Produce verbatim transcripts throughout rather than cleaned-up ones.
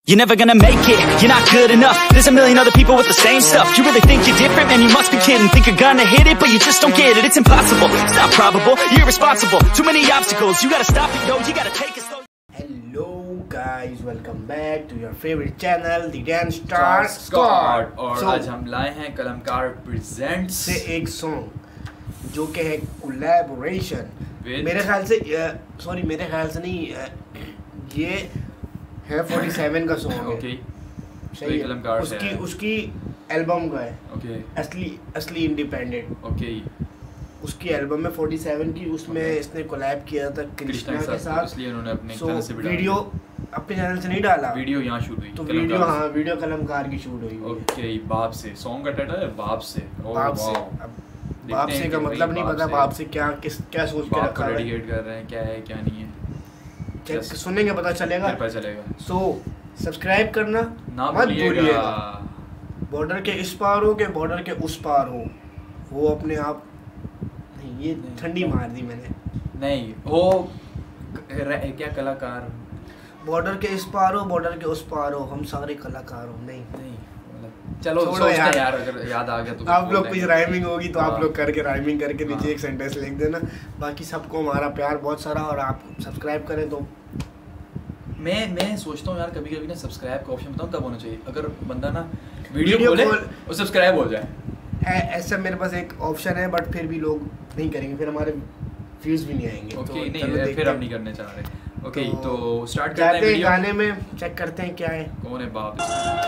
You're never gonna make it, you're not good enough. There's a million other people with the same stuff. You really think you're different? Man, you must be kidding. Think you're gonna hit it, but you just don't get it. It's impossible, it's not probable, you're irresponsible. Too many obstacles, you gotta stop it, yo. You gotta take it slow. Hello guys, welcome back to your favorite channel, The Dance Star Squad. और so, आज हम लाए हैं कलमकार presents से एक song जो कि है कोलैबोरेशन। मेरे ख्याल से सॉरी मेरे ख्याल से नहीं, ये है सैंतालीस का सॉन्ग है। ओके सही है, उसकी उसकी एल्बम का है। ओके असली असली इंडिपेंडेंट। ओके उसकी एल्बम में सैंतालीस की, उसमें okay. इसने कोलैब किया था कृष्णा के साथ, इसलिए उन्होंने अपने so, चैनल से वीडियो अपने चैनल से नहीं डाला, वीडियो यहाँ शूट हुई। तो वीडियो हाँ वीडियो कलमकार की शूट हुई। ओके बाप से सॉन्ग का टाइटल है बाप से। बाप से बाप से का मतलब नहीं पता बाप से क्या किस क्या सोच के रखा है, डेडिकेट कर रहे हैं, क्या है क्या नहीं है, चेक सुनेंगे पता चलेगा पता चलेगा। सो सब्सक्राइब करना ना मत भूलिएगा। बॉर्डर के इस पार हो के बॉर्डर के उस पार हो, वो अपने आप नहीं, ये ठंडी मार दी मैंने। नहीं वो क्या कलाकार, बॉर्डर के इस पार हो बॉर्डर के उस पार हो, हम सारे कलाकार हो। नहीं नहीं चलो सोचते यार, यार अगर याद आ गया तो आप लोग कुछ राइमिंग होगी तो आप लोग करके राइमिंग करके नीचे एक सेंटेंस लिख देना। बाकी सबको हमारा प्यार बहुत सारा, और आप सब्सक्राइब करें तो मैं मैं सोचता हूँ यार कभी कभी ना सब्सक्राइब का ऑप्शन बताऊँ कब होना चाहिए, अगर बंदा ना वीडियो खोले और सब्सक्राइब हो जाए। ऐसा मेरे पास एक ऑप्शन है, बट फिर भी लोग नहीं करेंगे, फिर हमारे व्यूज भी नहीं आएंगे। ओके तो नहीं फिर हम नहीं करने चाह रहे। ओके तो, तो स्टार्ट करते हैं वीडियो। गाने में चेक करते हैं क्या है, कौन है बाप।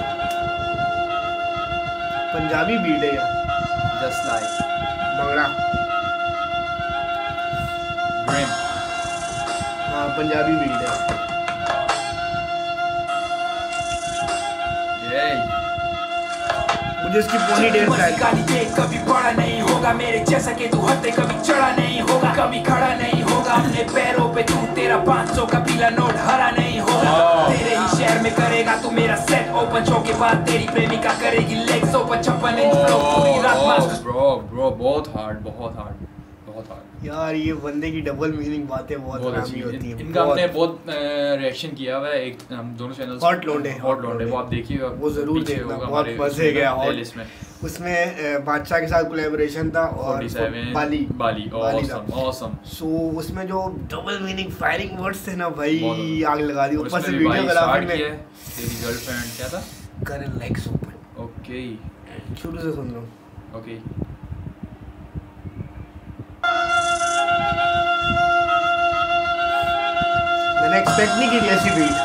पंजाबी बीट है यार, जस्ट लाइक बंगड़ा। ड्रीम हाँ पंजाबी बीट है। मुझे इसकी पोनी टेल चाहिए। कभी बड़ा नहीं होगा मेरे जैसा कि तू हत्ते, कभी चढ़ा नहीं होगा, कभी खड़ा नहीं होगा अपने पैरों पे तू, तेरा पाँच सौ का पीला नोट हरा नहीं होगा। तेरे ही शहर में करेगा तू मेरा सेट ओपन, शो के बाद तेरी प्रेमिका करेगी लेग्स ओपन, छप्पन इंच फ्लो पूरी रात मास्टर। ब्रो ब्रो बहुत हार्ड बहुत हार्ड बहुत हार्ड यार। ये बंदे की डबल मीनिंग बातें बहुत हरामी होती हैं। इनका हमने बहुत रिएक्शन किया हुआ है, एक हम दोनों चैनल्स हॉट लोंडे हॉट लोंडे वो आप देखिए, वो जरूर देखना, बहुत मजे गया। प्लेलिस्ट में उसमें बादशाह के साथ कोलैबोरेशन था और बाली बाली ऑसम ऑसम। सो उसमें जो डबल मीनिंग फायरिंग वर्ड्स थे ना भाई, आग लगा दी। ऊपर से वीडियो ग्राफी में तेरी गर्लफ्रेंड क्या था, करन लेग्स ओपन। ओके शुरू से सुन लो। ओके मैंने एक्सपेक्ट नहीं की ऐसी बीट।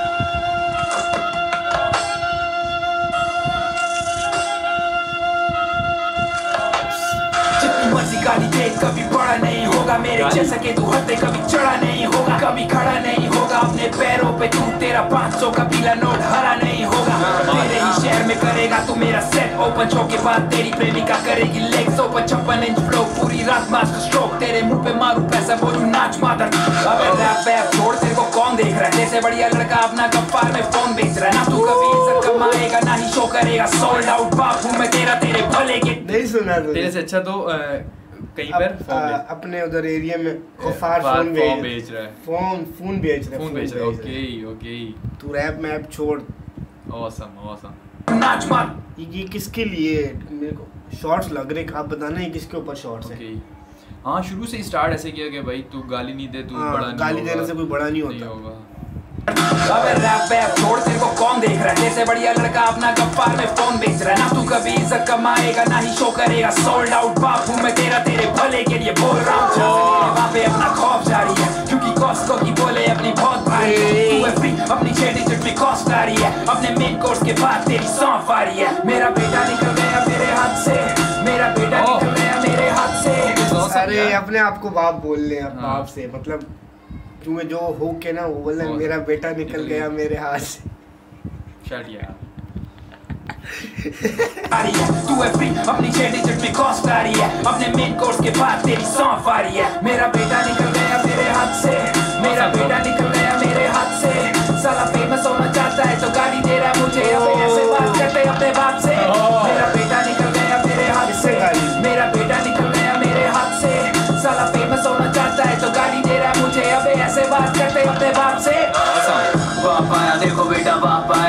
जितनी मर्जी गाली दे कभी बड़ा नहीं होगा मेरे जैसा कि तू हत्ते, कभी चढ़ा नहीं होगा, कभी खड़ा नहीं होगा अपने पैरों पे तू, तेरा पाँच सौ का पीला नोट हरा नहीं होगा। तेरे ही शहर में करेगा तू मेरा सेट ओपन, शो के बाद तेरी प्रेमिका करेगी लेग्स ओपन, छप्पन इंच फ्लो पूरी रात मास्टर स्ट्रोक, तेरे मुंह पे मारू पैसा बोलूं नाच मादर। अबे रैप वैप छोड़, तेरे को कौन देख रहा है, जैसे बढ़िया लड़का अपना गफ्फार में फोन बेच रहा है ना। तू कभी इज्जत कमाएगा ना ही शो करेगा, सोल्ड आउट बाप हूं मैं तेरा, तेरे भले के नहीं सुना तेरे से अच्छा तो कहीं पर अपने उधर एरिया में गफ्फार फोन बेच रहा है, फोन फोन बेच रहा है फोन बेच रहा है। ओके ओके तू रैप मैप छोड़। ऑसम ऑसम नाच मार। ये किसके लिए मेरे को शॉर्ट्स लग रहे, आप बताना है किसके ऊपर शॉर्ट्स है। हाँ शुरू से ही स्टार्ट ऐसे किया कि भाई तू गाली नहीं दे, तू बड़ा नहीं गाली देने से कोई बड़ा नहीं होता होगा। अबे रैप वैप छोड़, तेरे को कौन देख रहा है, जैसे बढ़िया लड़का अपना गफ्फार में फोन बेच रहा है ना। तू कभी इज्जत कमाएगा ना ही शो करेगा, सोल्ड आउट बाप हूं मैं तेरा, तेरे भले के लिए बोल रहा हूं। वहाँ पे अपना खौफ जारी है क्योंकि कॉस्को की बोले अपनी बहुत भारी है। तू है फ्री अपनी छह डिजिट में कॉस्ट आ रही है, अपने मेन कोर्स के बाद तेरी सौंफ आ रही है। मेरा बेटा निकल गया मेरे हाथ से, मेरा बेटा निकल गया मेरे हाथ से। अरे अपने आप को बाप बोल ले, बाप से मतलब तुम्हें जो हो के ना वो बोलना मेरा बेटा निकल गया मेरे हाथ से। शट यार तू है फ्री अपनी छह डिजिट में कॉस्ट आ रही है, अपने मेन कोर्स के बाद तेरी सौंफ आ रही है। मेरा बेटा निकल गया मेरे हाथ से, मेरा बेटा निकल गया मेरे हाथ से। साला फेमस होना चाहता है तो गाली दे रहा है मुझे, अब ऐसे बात करते अपने बाप से। मेरा बेटा निकल गया मेरे हाथ से, मेरा बेटा निकल गया मेरे हाथ से। साला फेमस होना चाहता है तो गाली दे रहा है मुझे, अब ऐसे बात करते अपने बाप से। बाप आया देखो बेटा बाप आया,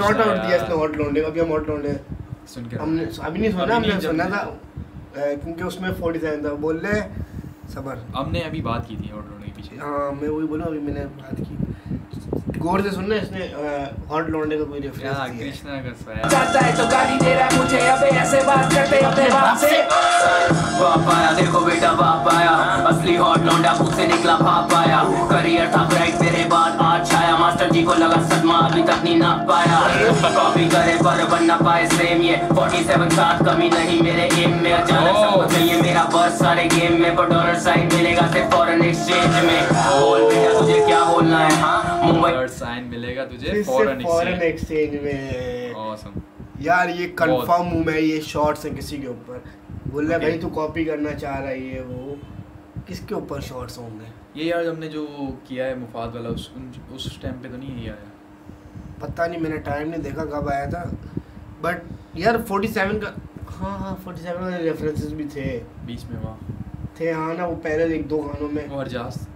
शॉर्ट आउट दिया इसने हॉट लौंडे का, अभी हम हॉट लौंडे सुन के हमने अभी नहीं सुना, हमने सुना था क्योंकि उसमें फोर्टी सेवन था। बोल रहे सबर हमने अभी बात की थी हॉट लौंडे के पीछे। हाँ मैं वही बोला, अभी मैंने बात की, गौर से सुनना इसने हॉट लौंडे का कोई रेफरेंस दिया है। कृष्णा का स्वैग चाहता है तो गाली दे रहा है मुझे, अबे ऐसे बात करते अपने बाप से। बाप आया देखो बेटा बाप आया, असली हॉट लौंडा मुझसे निकला भाप आया। करियर था ब्राइट मेरे बाद आज छाया, मास्टर जी को लगा सदमा अभी तक नहीं नाप पाया। कॉपी करे पर बन ना पाए सेम, ये फोर्टी सेवन साथ कमी नहीं मेरे एम में। अचानक सब चाहिए मेरा बस सारे गेम में, पर डॉलर साइन मिलेगा सिर्फ फॉरेन एक्सचेंज में। बोल बेटा तुझे क्या बोलना है, हाँ मुंबई साइन मिलेगा तुझे फॉरेन एक्सचेंज में। ऑसम यार ये कंफर्म हूँ मैं, ये शॉर्ट्स है किसी के ऊपर। बोल रहा है भाई तू कॉपी करना चाह रहा है, ये वो किसके ऊपर शॉर्ट्स होंगे ये यार? हमने जो किया है मुफाद वाला उस उस टाइम पे तो नहीं है आया, पता नहीं, मैंने टाइम नहीं देखा कब आया था। बट यार फोर्टी सेवन का, हाँ हाँ फोर्टी सेवन वाले रेफरेंसेस भी थे बीच में वहाँ थे, हाँ ना वो पहले एक दो गानों में। वो हरजास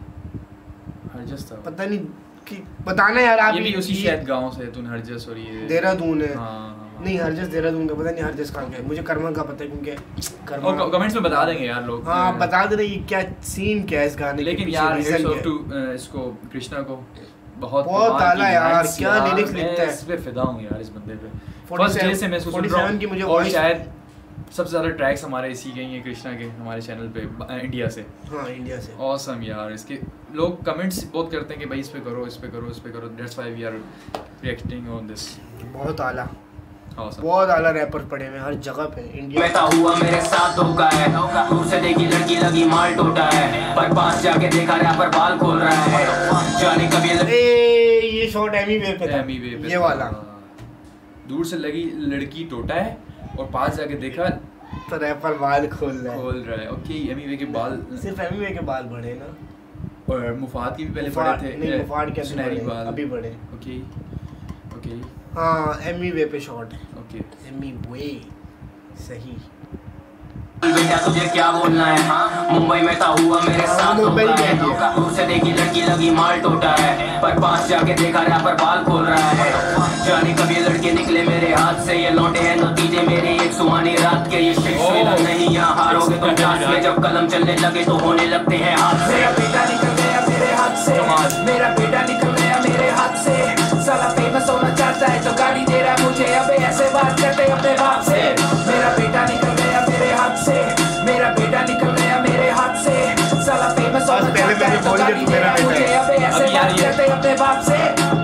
हरजस था, पता नहीं कि बताना यार आप। ये भी उसी शायद गांव से तूने हरजस और ये देहरादून है। हाँ नहीं हरजस देहरादून का पता नहीं, हरजस कहाँ का है, मुझे कर्मा का पता है क्योंकि कर्मा और कमेंट्स में बता देंगे यार लोग। हाँ बता दे रहे ये क्या सीन क्या है इस गाने के लेकिन पीछे, यार रीजन हेड्स क्या ऑफ टू इसको कृष्णा को बहुत बहुत आला यार, क्या लिरिक्स मैं लिखता है। इस पे फिदा हूँ यार इस बंदे पे। फोर्टी फर्स्ट डे से मैं सोच फोर्टी रहा सेवन की मुझे हूँ और voice- शायद सबसे ज़्यादा ट्रैक्स हमारे इसी के ही हैं कृष्णा के हमारे चैनल पे अ, इंडिया से। हाँ इंडिया से। ऑसम यार, इसके लोग कमेंट्स बहुत करते हैं कि भाई इस पे करो इस पे करो इस पे करो, that's why we are reacting on this. बहुत आला, ऑसम बहुत आला रैपर पड़े हुए हर जगह पे इंडिया। बेटा हुआ मेरे साथ धोखा है, दूर से देखी लड़की लगी माल टोटा है, पर पास जाके देखा रैपर बाल खोल रहा है। जाने कभी ए ये शॉट एमी वे पे था, एमी वे पे ये वाला। दूर से लगी लड़की टोटा है और पास जाके देखा तो रैपर बाल खोल रहा है। खोल रहा है। ओके एमी वे के बाल, सिर्फ एमी वे के बाल बढ़े ना, और मुफाद की भी पहले मुफाद- बड़े थे। नहीं, मुफाद के अभी सुनहरी बढ़े, बाल अभी बढ़े। ओके ओके हाँ एमी वे पे शॉट है, ओके एमी वे सही। बेटा तुझे क्या बोलना है, हाँ मुंबई में था हुआ मेरे साथ मुंबई धोखा है। में दूर से देखी लड़की लगी माल टोटा है, पर पास जाके देखा रैपर बाल खोल रहा है। जाने कभी लड़के निकले मेरे हाथ से, ये लौटे हैं नतीजे मेरे एक सुहानी रात के। ये शिट मेरा नहीं, यहाँ हारोगे तुम क्लास में, जब कलम चलने लगे तो होने लगते हैं हाथ से। मेरा बेटा निकल गया मेरे हाथ से, मेरा बेटा निकल गया मेरे हाथ से। साला फेमस होना चाहता है तो गाली दे रहा है मुझे, अबे ऐसे बात करते अपने बाप से। मेरा बेटा निकल गया मेरे हाथ से, मेरा बेटा निकल गया मेरे हाथ से। साला फेमस होना चाहता है तो गाली दे रहा है मुझे, अबे ऐसे बात करते अपने बाप से।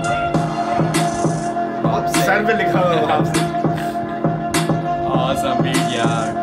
सर पे लिखा हुआ बाप से। ऑसम बीट यार।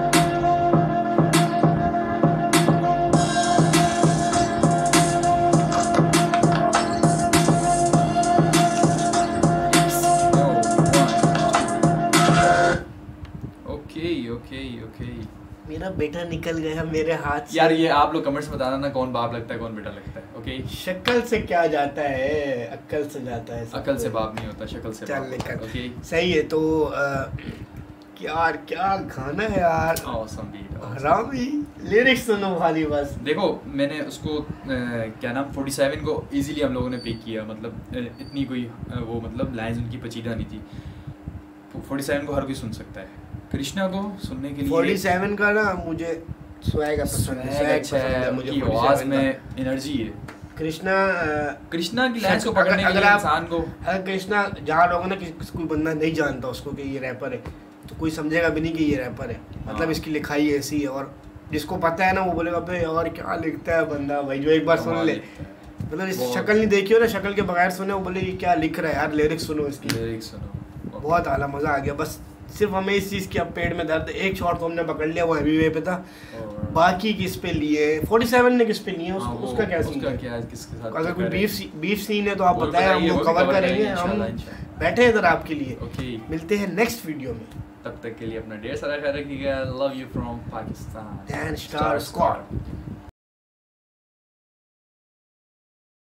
ओके ओके ओके मेरा बेटा निकल गया मेरे हाथ से। यार ये आप लोग कमेंट्स में बताना ना कौन बाप लगता है कौन बेटा लगता है। ओके शक्ल से क्या जाता है, अक्ल से जाता है। अकल से बाप नहीं होता, शक्ल से चल बाप निकल। होता है। ओके सही है तो आ, यार क्या गाना है यार, ऑसम बीट। हरामी लिरिक्स सुनो खाली बस। देखो मैंने उसको अ, क्या नाम फोर्टी सेवन को इजीली हम लोगों ने पिक किया, मतलब अ, इतनी कोई अ, वो मतलब लाइंस उनकी पचीदा नहीं थी। फोर्टी सेवन को हर कोई सुन सकता है, कृष्णा को सुनने के लिए फोर्टी सेवन का ना मुझे स्वैग पसंद है, स्वैग अच्छा पसंद है है, मुझे। उनकी फोर्टी आवाज सेवन में एनर्जी है। कृष्णा अ, कृष्णा की लाइंस को अगर- पकड़ने के अगर लिए आप- इंसान को अगर कृष्णा जहाँ लोगों ने किस कोई बंदा नहीं जानता उसको कि ये रैपर है तो कोई समझेगा भी नहीं कि ये रैपर है। मतलब हाँ। इसकी लिखाई ऐसी है, और जिसको पता है ना वो बोलेगा भाई यार क्या लिखता है बंदा, भाई जो एक बार सुन कमाल ले। लिखता है। मतलब इस बहुत- शक्ल नहीं देखी हो ना, शक्ल के बगैर सुने वो बोले ये क्या लिख रहा है यार, लिरिक्स सुनो इसकी। लिरिक्स सुनो। बहुत आला मजा आ गया। बस सिर्फ हमें इस चीज़ की अब पेट में दर्द, एक शॉट तो हमने पकड़ लिया वो हैवी वे पे था, और- बाकी किस पे लिए फोर्टी सेवन ने किस पे लिए हाँ, उसको, वो- उसका क्या सीन उसका है? क्या है, किसके साथ अगर कोई टक्कर है? बीफ बीफ सीन है तो आप वो बताएं, हम बताइए, वो वो कवर cover करेंगे। करेंगे हम इंशाल्लाह, इंशाल्लाह। बैठे हैं इधर आपके लिए। ओके मिलते हैं नेक्स्ट वीडियो में। तब तक के लिए अपना ढेर सारा ख्याल रखिएगा। Love you from Pakistan Dan Star Squad।